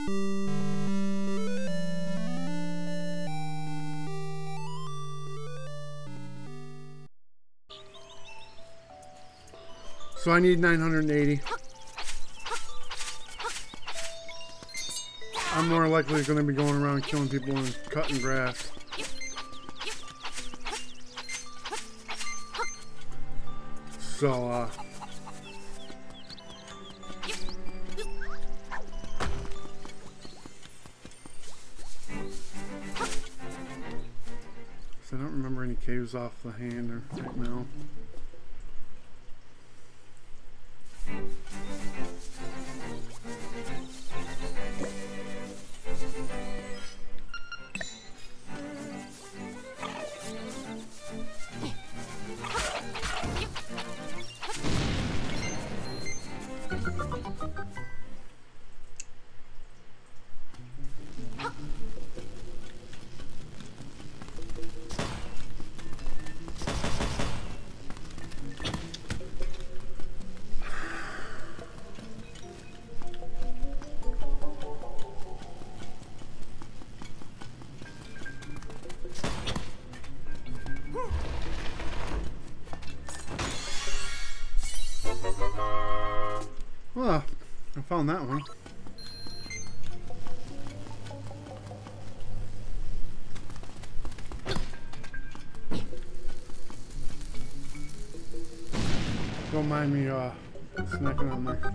So I need 980. I'm more likely going to be going around killing people and cutting grass. So, I don't remember any caves off the hand right now. Well, I found that one. Don't mind me snacking on there.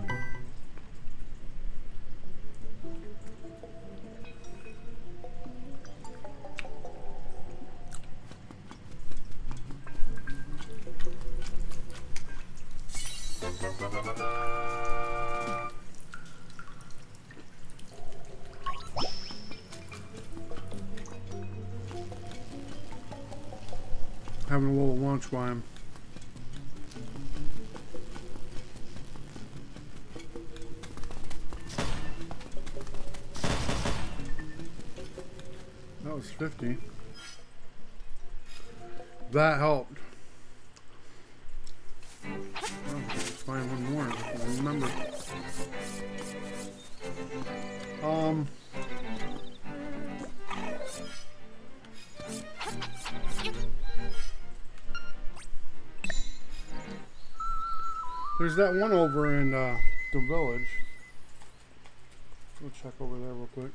Having a little lunch while I'm that was 50. That helped. Oh, let's find one more. I remember. There's that one over in the village. We'll check over there real quick.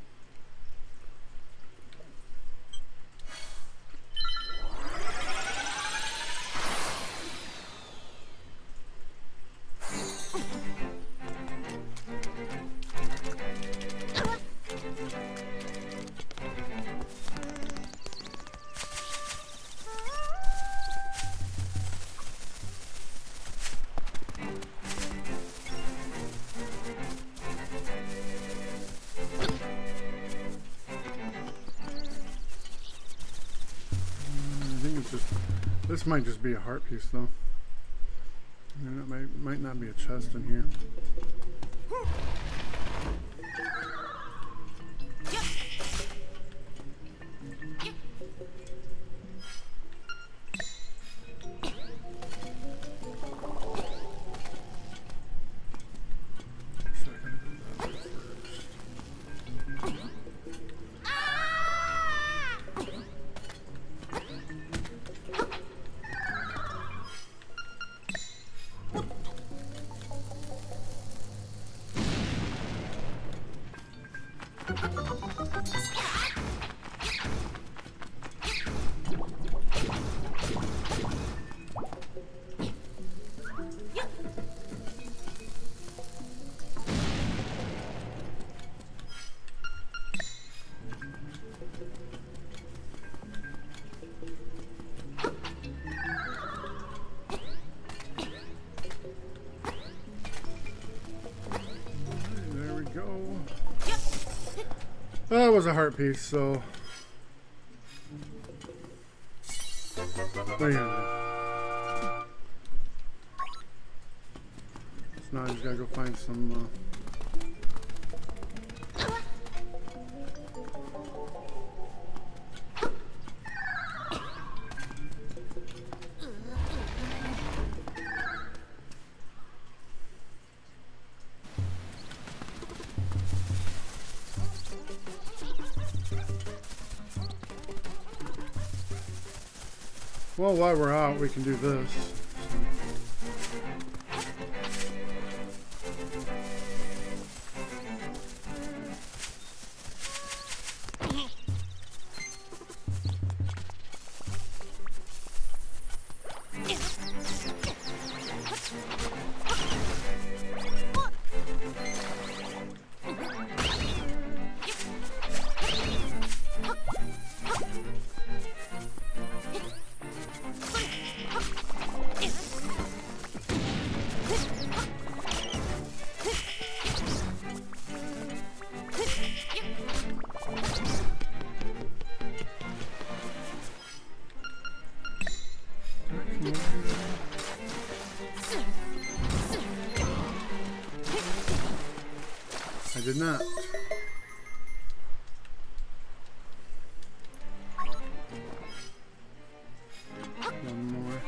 This might just be a heart piece, though. And it might not be a chest in here. That was a heart piece, so what are you gonna do? So now I just gotta go find some Well, while we're out, we can do this. I did not. One more.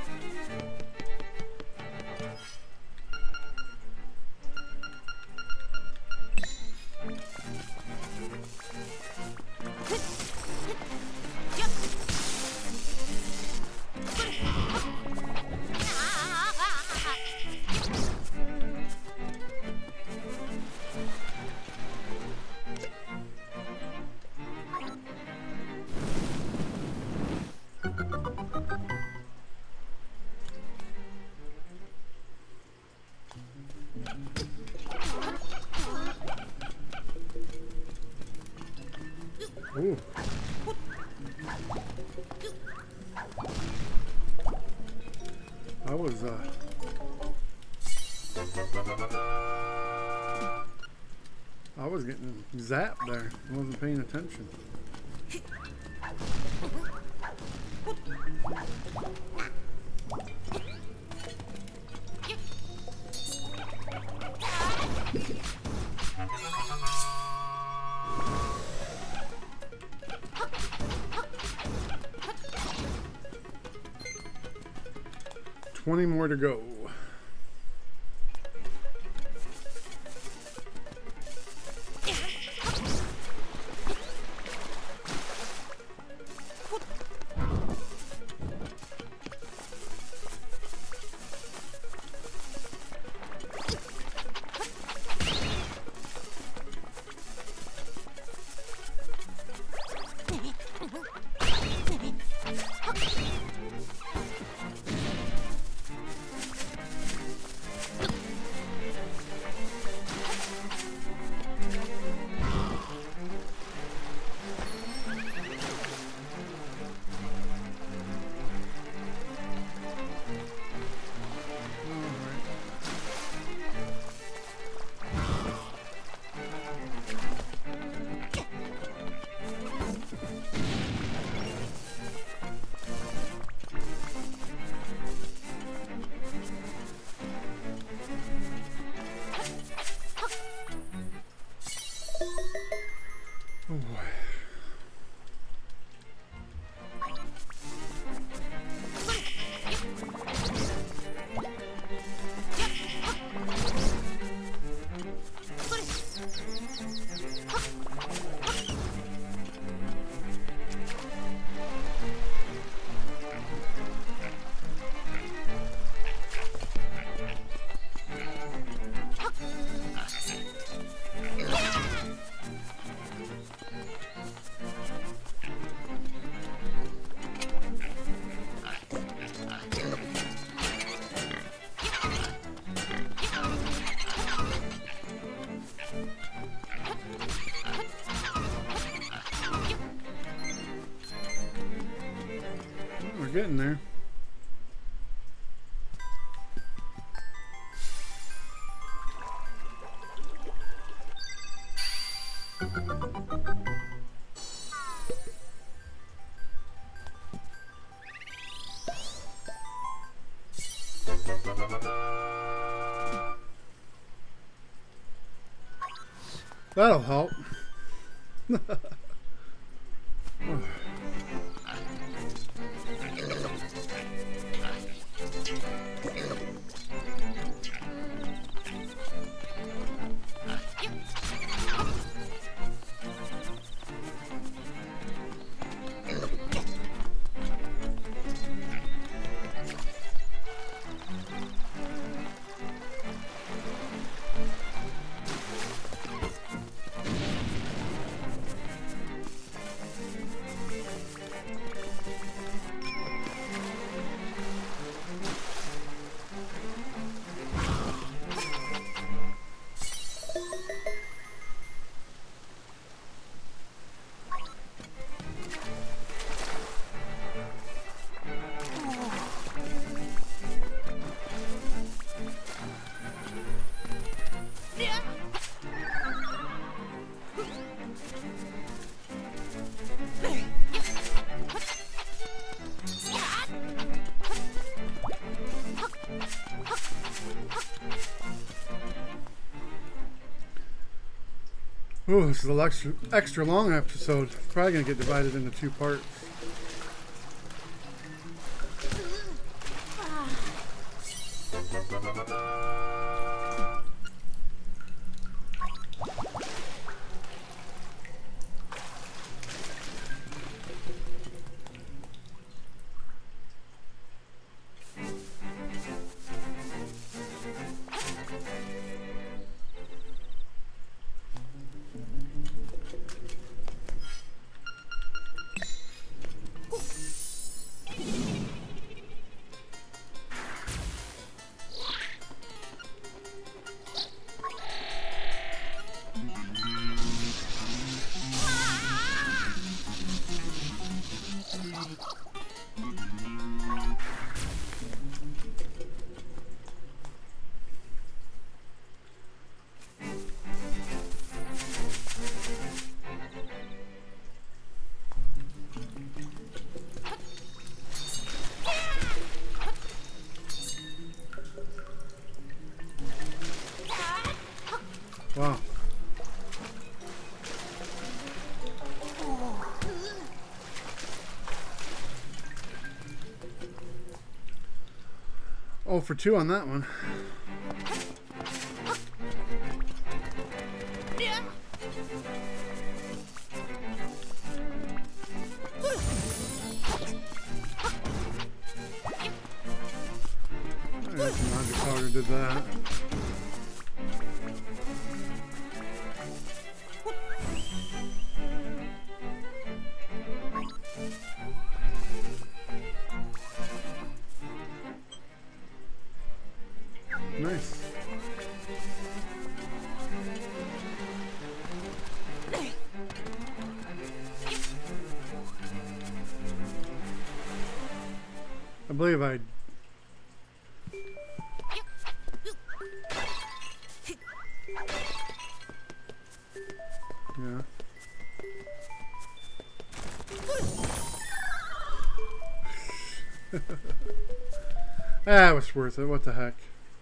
Ooh. I was getting zapped there. I wasn't paying attention. $20 more to go. We're getting there. That'll help. Oh, this is an extra long episode. Probably gonna get divided into 2 parts. Wow. Oh, for 2 on that one. Magic powder did that. Nice. I believe I... Yeah. That was worth it. What the heck?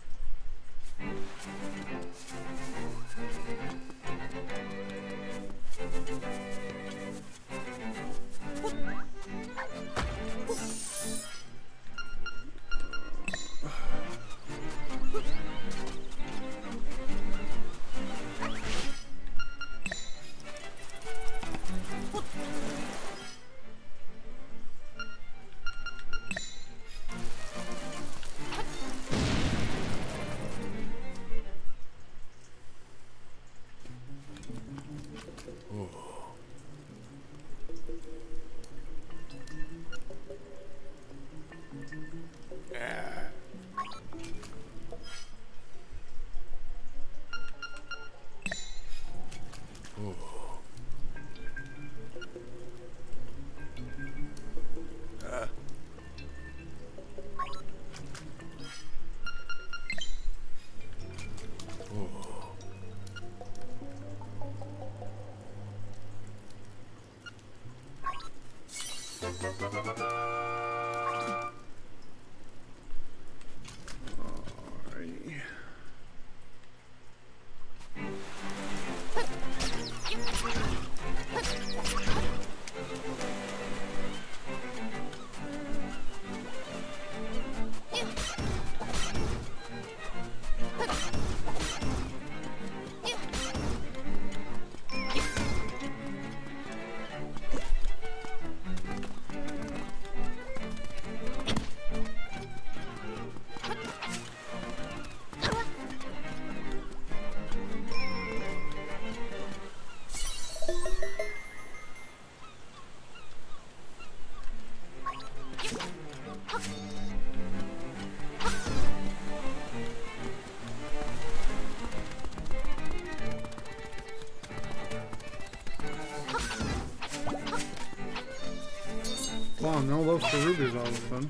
Alrighty. Wow, no love for rubies all of a sudden.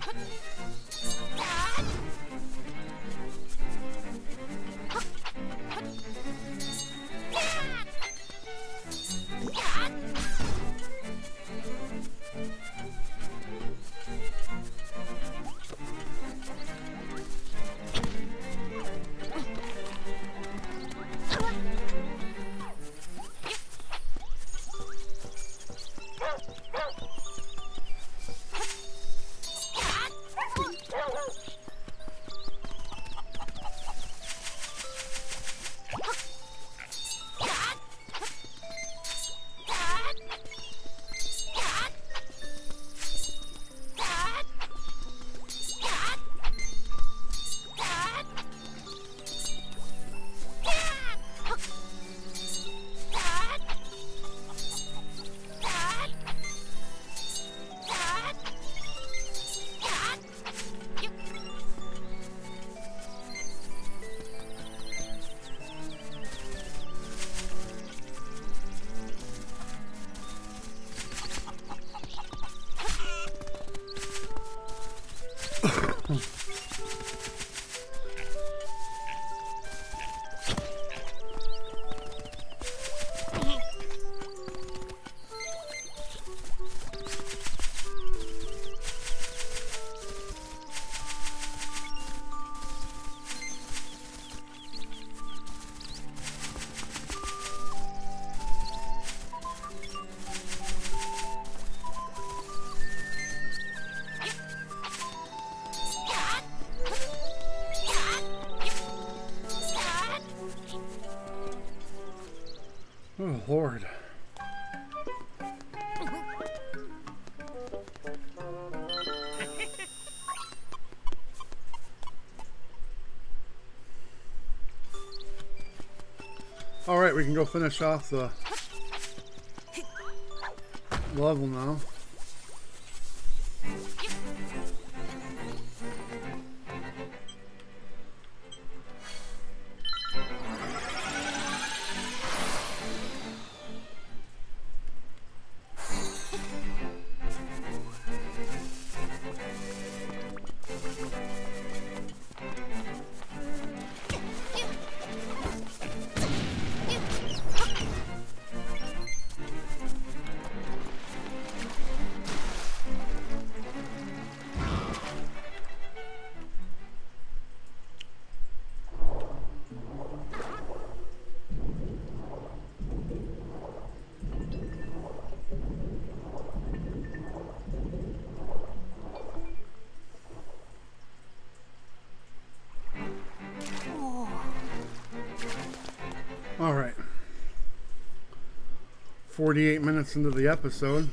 Oh, Lord. All right, we can go finish off the level now. All right. 48 minutes into the episode.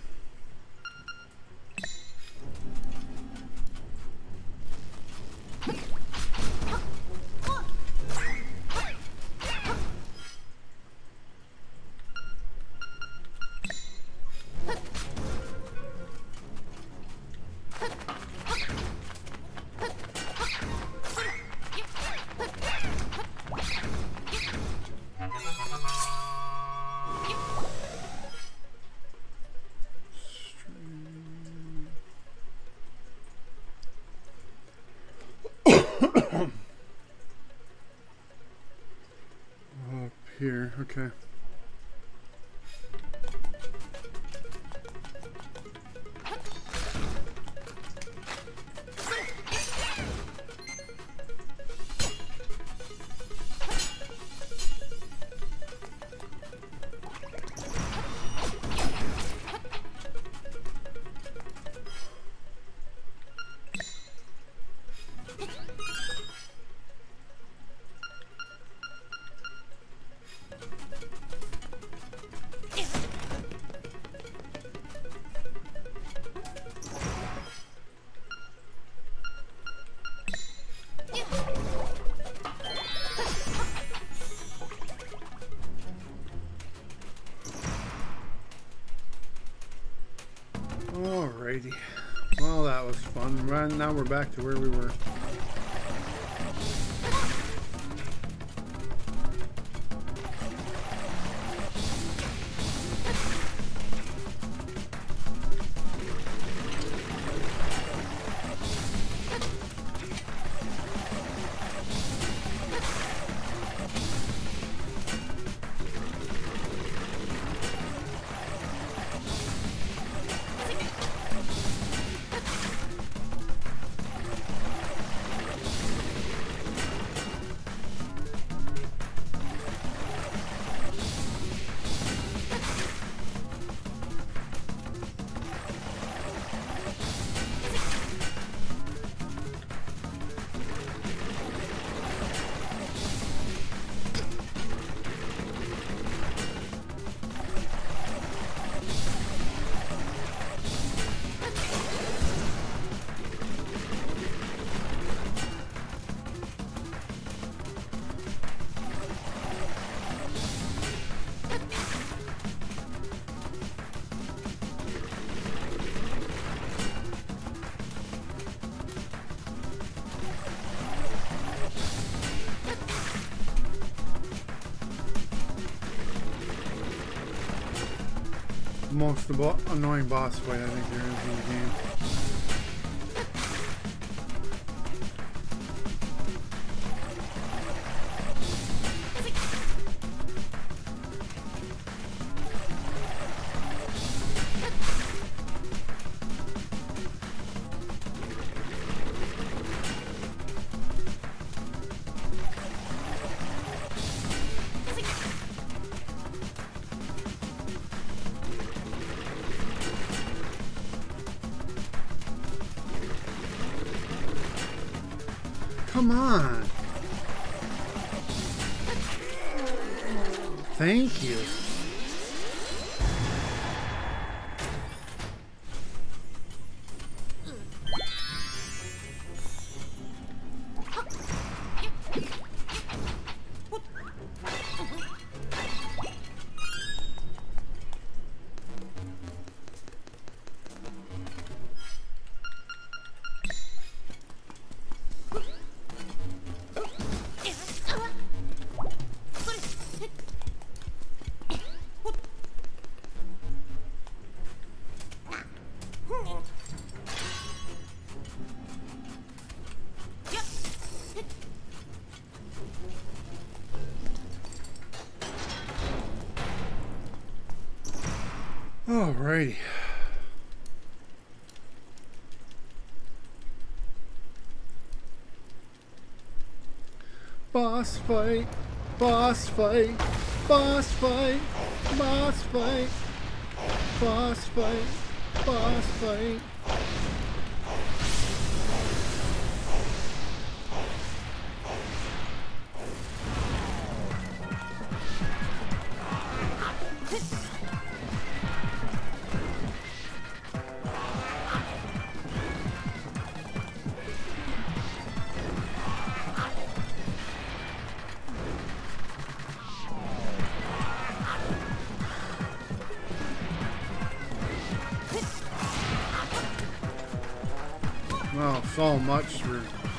Here, okay. Alrighty. Well, that was fun. Right now we're back to where we were. Most annoying boss fight I think there is in the game. Come on. Thank you. Alrighty. Boss fight, boss fight, boss fight, boss fight, boss fight, boss fight. Oh, so much for...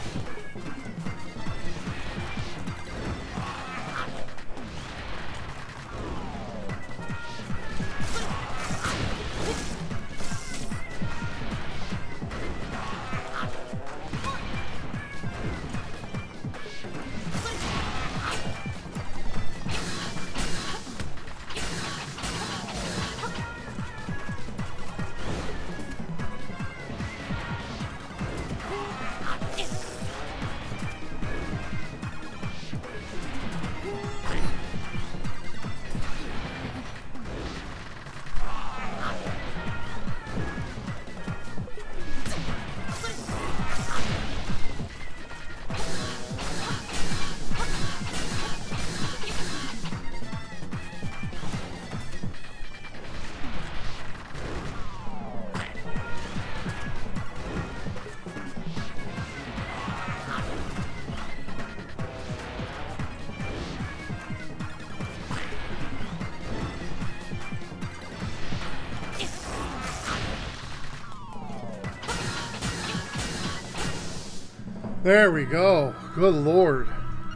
There we go. Good Lord.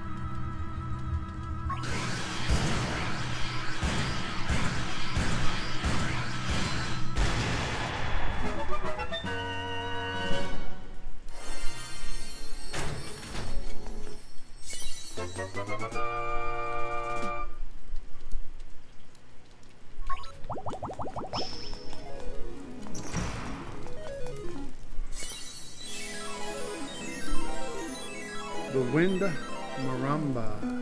The Wind Maramba.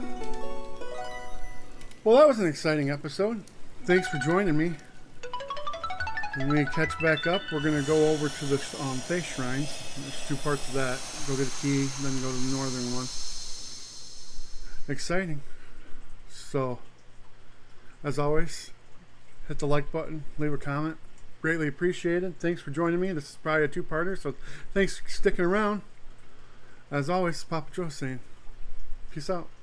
Well, that was an exciting episode. Thanks for joining me. When we catch back up, we're going to go over to the face shrines. There's 2 parts of that. Go get a key, then go to the northern one. Exciting. So, as always, hit the like button, leave a comment. Greatly appreciated. Thanks for joining me. This is probably a 2-parter, so thanks for sticking around. As always, PapaJoe saying, peace out.